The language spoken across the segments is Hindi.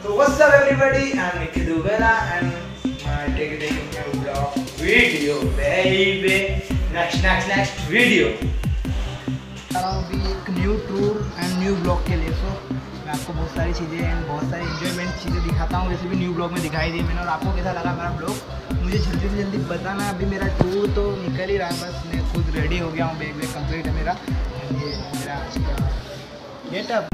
So what's up everybody, I'm Nikhil Dubela and taking a vlog video baby. Next video अभी एक new tour and new blog के लिए। सो मैं आपको बहुत सारी चीज़ें एंड बहुत सारी इंजॉयमेंट चीज़ें दिखाता हूँ, जैसे भी न्यू ब्लॉग में दिखाई दी मैंने। और आपको कैसा लगा मेरा ब्लॉग मुझे जल्दी से जल्दी बताना। अभी मेरा टूर तो निकल ही रहा है, बस मैं खुद रेडी हो गया हूँ, बैग वैग कंप्लीट है मेरा। ये मेरा आज का getup.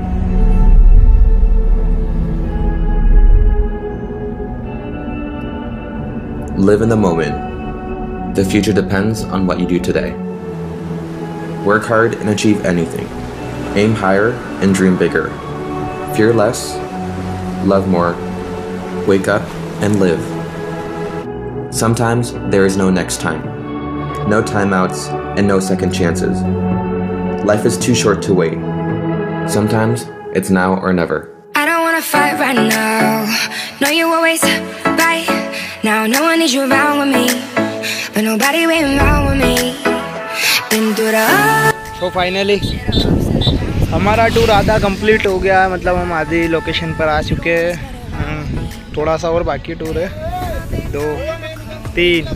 Live in the moment. The future depends on what you do today. Work hard and achieve anything. Aim higher and dream bigger. Fear less, love more. Wake up and live. Sometimes there is no next time. No timeouts and no second chances. Life is too short to wait. Sometimes it's now or never. I don't wanna fight right now. No, you always right. Now no one needs you around with me, but nobody waiting around with me. Been through the तो फाइनली हमारा टूर आधा कंप्लीट हो गया, मतलब हम आधी लोकेशन पर आ चुके हैं। थोड़ा सा और बाकी टूर है, 2, 3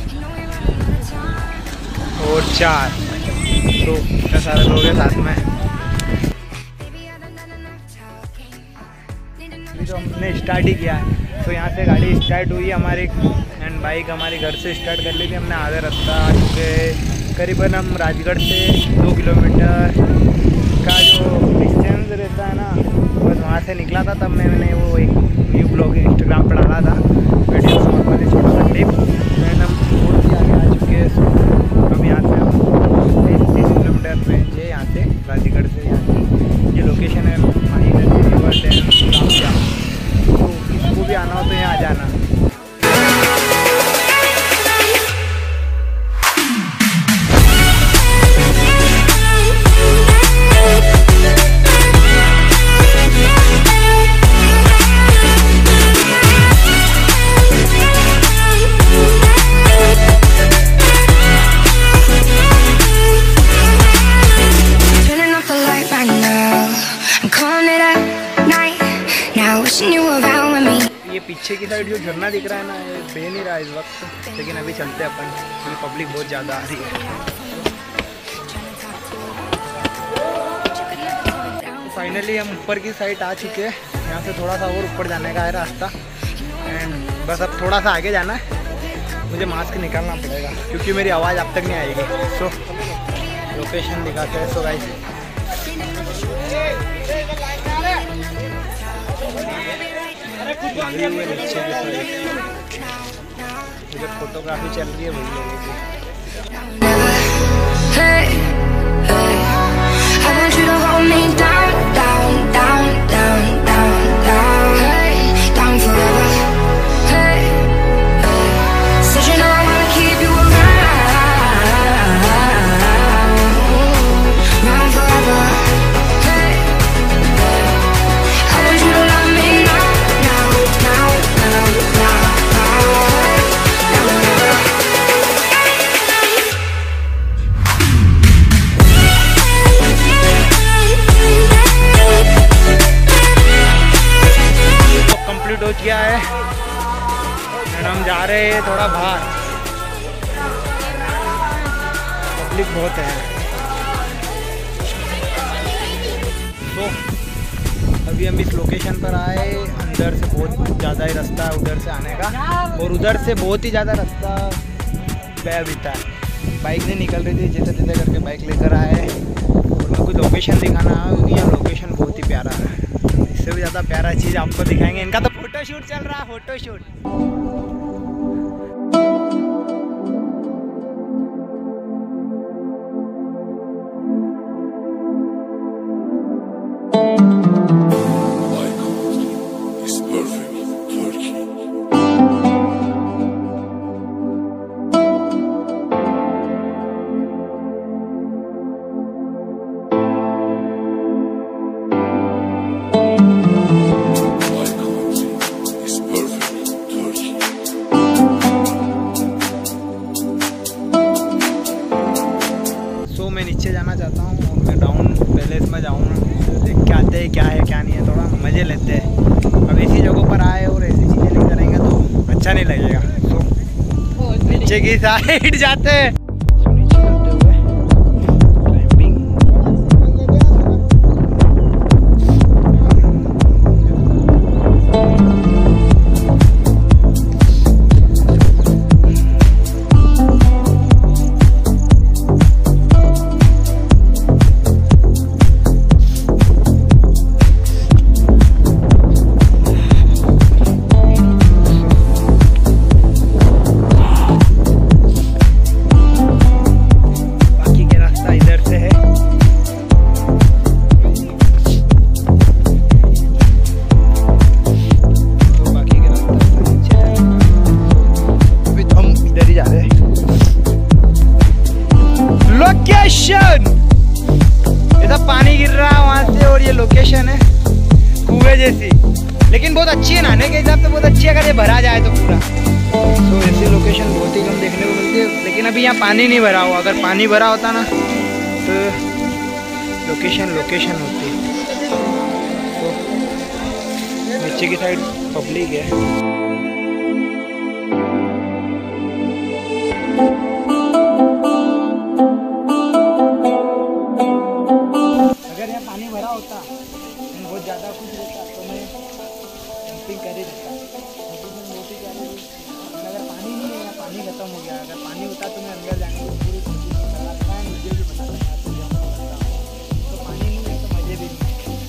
और 4। तो इतने सारे लोग हैं साथ में। अभी तो हमने स्टार्ट ही किया है। तो यहाँ से गाड़ी स्टार्ट हुई हमारी एंड बाइक हमारे घर से स्टार्ट कर ली थी हमने। आधे रास्ता आ चुके करीबन हम राजगढ़ से 2 किलोमीटर का जो डिस्टेंस रहता है ना, बस वहाँ से निकला था। तब मैंने वो एक न्यू ब्लॉग इंस्टाग्राम पर डाला था वीडियो, नॉर्मली छोटा सा क्लिप। एंड हम बहुत ही आगे आ चुके हैं। अब यहाँ से हम 30 किलोमीटर रेंज है यहाँ से राजगढ़ से। यहाँ की ये लोकेशन है माही नदी। तो किसको भी आना हो तो यहाँ आ जाना। ये पीछे की साइड जो झरना दिख रहा है ना, ये बह नहीं रहा इस वक्त, लेकिन अभी चलते हैं अपन क्योंकि पब्लिक बहुत ज़्यादा आ रही है। फाइनली हम ऊपर की साइड आ चुके हैं। यहाँ से थोड़ा सा और ऊपर जाने का है रास्ता एंड बस अब थोड़ा सा आगे जाना है। मुझे मास्क निकालना पड़ेगा क्योंकि मेरी आवाज़ अब तक नहीं आएगी। सो लोकेशन दिखाते हैं। सो गाइस इधर फोटोग्राफी चल रही है भाई लोगों की। हो गया है एंड हम जा रहे हैं थोड़ा बाहर। पब्लिक बहुत है। तो अभी हम इस लोकेशन पर आए। अंदर से बहुत ज़्यादा ही रास्ता है उधर से आने का, और उधर से बहुत ही ज़्यादा रास्ता बह बीता है। बाइक नहीं निकल रही थी, जैसे तैसे करके बाइक लेकर आए और मैं कुछ लोकेशन दिखाना है क्योंकि यह लोकेशन बहुत ही प्यारा है। इससे भी ज़्यादा प्यारा चीज़ आपको दिखाएंगे। इनका तो फोटोशूट चल रहा है, फोटोशूट। मैं नीचे जाना चाहता हूँ और मैं डाउन पैलेस में जाऊँगा, देख के आते हैं क्या है क्या नहीं है, थोड़ा मज़े लेते हैं। अब इसी नीचे की साइड जाते हैं। नीचे चलते हुए क्लाइंबिंग। पानी गिर रहा है वहाँ से और ये लोकेशन है कुएं जैसी, लेकिन बहुत अच्छी है नहाने के हिसाब से, बहुत अच्छी है अगर ये भरा जाए तो पूरा। तो ऐसी लोकेशन बहुत ही कम देखने को मिलती है, लेकिन अभी यहाँ पानी नहीं भरा हुआ। अगर पानी भरा होता ना तो लोकेशन होती। तो नीचे की साइड पब्लिक है। बहुत ज़्यादा कुछ रहता तो मैं कैंपिंग कर ही देता, अगर पानी नहीं है या पानी खत्म हो गया, अगर पानी होता तो मैं अंदर जाने की पूरी कोशिश करता है, मुझे भी पता था तो पानी नहीं है तो मज़े भी नहीं।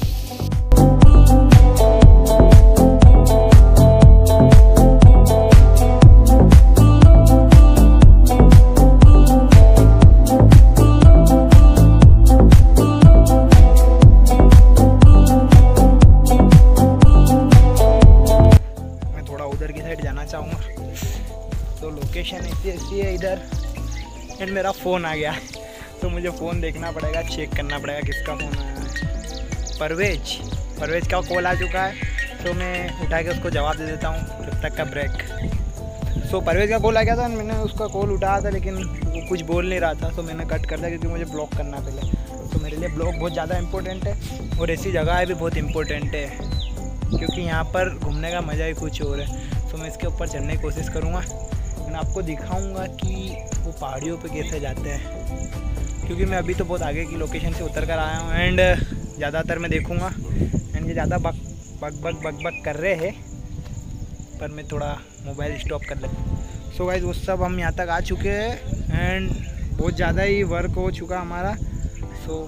जाना चाहूँगा तो लोकेशन ऐसी है इधर। एंड मेरा फ़ोन आ गया तो मुझे फ़ोन देखना पड़ेगा, चेक करना पड़ेगा किसका फ़ोन आया है। परवेज का कॉल आ चुका है तो मैं उठा के उसको जवाब दे देता हूँ जब तक का ब्रेक। सो परवेज का कॉल आ गया था, मैंने उसका कॉल उठाया था लेकिन वो कुछ बोल नहीं रहा था तो मैंने कट कर दिया क्योंकि मुझे ब्लॉक करना पहले। तो मेरे लिए ब्लॉक बहुत ज़्यादा इंपॉर्टेंट है और ऐसी जगह भी बहुत इंपॉर्टेंट है क्योंकि यहाँ पर घूमने का मज़ा ही कुछ और है। तो मैं इसके ऊपर चढ़ने की कोशिश करूँगा, मैं आपको दिखाऊंगा कि वो पहाड़ियों पे कैसे जाते हैं, क्योंकि मैं अभी तो बहुत आगे की लोकेशन से उतर कर आया हूँ। एंड ज़्यादातर मैं देखूँगा एंड ये ज़्यादा बक कर रहे हैं, पर मैं थोड़ा मोबाइल स्टॉप कर लेता हूँ। सो गाइस वो सब हम यहाँ तक आ चुके हैं एंड बहुत ज़्यादा ही वर्क हो चुका हमारा। सो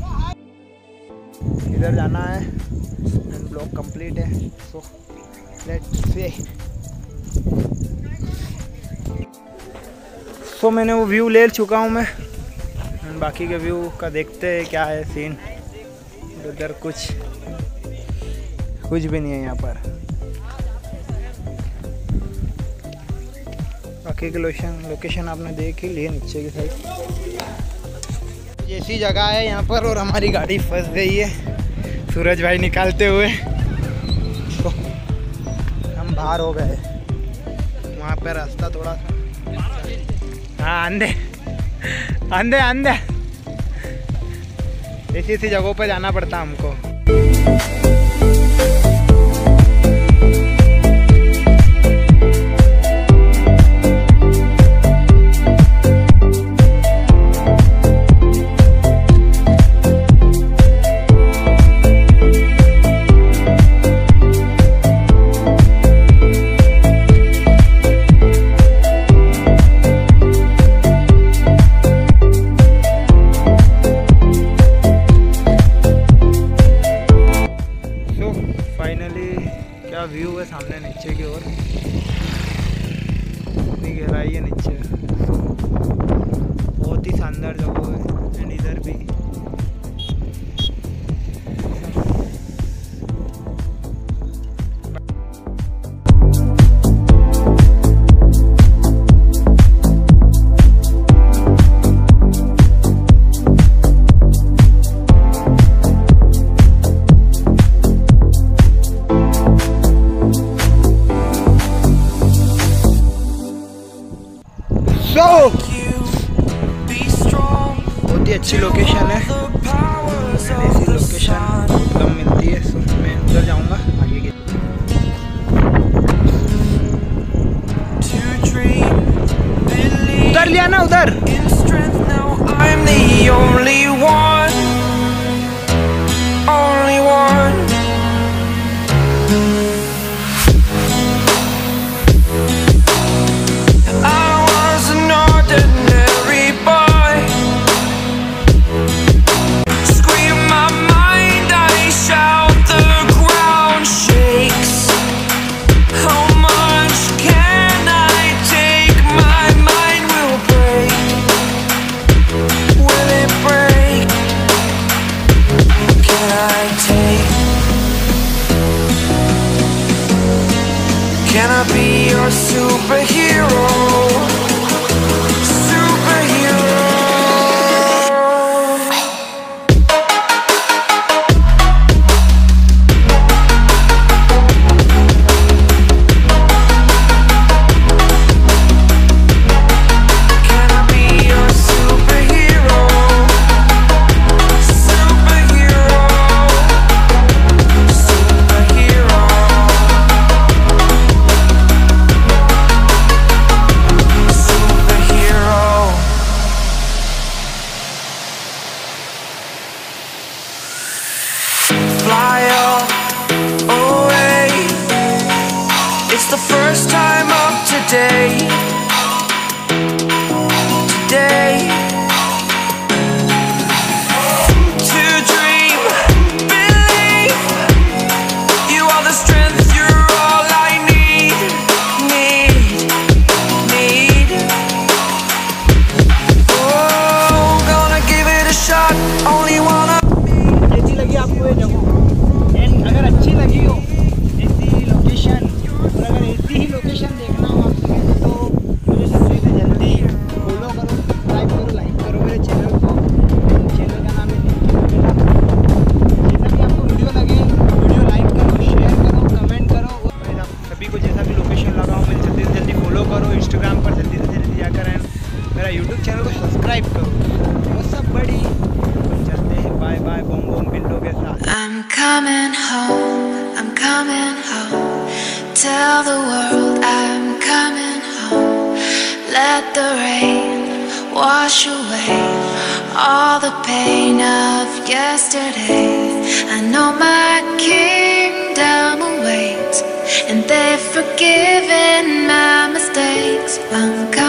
इधर जाना है एंड ब्लॉक कंप्लीट है। So let's see. सो मैंने वो व्यू ले चुका हूँ मैं, बाकी के व्यू का देखते हैं क्या है सीन। उधर कुछ भी नहीं है यहाँ पर। बाकी के लोकेशन आपने देख ही लिए नीचे की साइड। ऐसी जगह है यहाँ पर और हमारी गाड़ी फंस गई है सूरज भाई निकालते हुए, तो हम बाहर हो गए। वहाँ पे रास्ता थोड़ा सा, हाँ अंधे ऐसी जगहों पे जाना पड़ता हमको। क्या व्यू है सामने नीचे की ओर, इतनी गहराई है नीचे, बहुत ही शानदार जगह है। एंड इधर भी बहुत ही अच्छी लोकेशन है। ऐसी लोकेशन कम मिलती है, सो मैं उधर जाऊंगा आगे की। ना उधर। I'm the only one, only one. I was an ordinary boy. Scream my mind, I shout, the ground shakes. How much can I take? My mind will break. Will it break? Can I take? Can I be your superhero? Superhero. Can I be your superhero? Superhero. Superhero. Superhero. Fly away. It's the first time of today. Today. To dream, believe. You are the strength, you're all I need. Need. Oh, gonna give it a shot. Only wanna. कैसी लगी आपको ये जगह? एंड अगर अच्छी लगी हो ऐसी लोकेशन, और अगर ऐसी ही लोकेशन देखना हो आप सभी को, तो मुझे सबसे जल्दी फॉलो करो, सब्सक्राइब करो, लाइक करो मेरे चैनल को। चैनल का नाम है निखिल वघेला। जैसा भी आपको वीडियो लगे, वीडियो लाइक करो, शेयर करो, कमेंट करो। और आप सभी को जैसा भी लोकेशन लगा हो मुझे जल्दी से जल्दी फॉलो करो इंस्टाग्राम पर, जल्दी से जल्दी जाकर एंड मेरा यूट्यूब चैनल को सब्सक्राइब करो। वो सब बड़ी चलते हैं, बाय बाय, बूम बूम बिल्लो के साथ। I'm coming home, I'm coming home. Tell the world I'm coming home. Let the rain wash away all the pain of yesterday. I know my kingdom awaits, and they've forgiven my mistakes. I'm coming